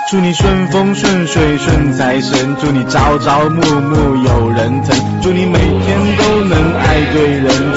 祝你顺风顺水顺财神，祝你朝朝暮暮有人疼，祝你每天都能爱对人，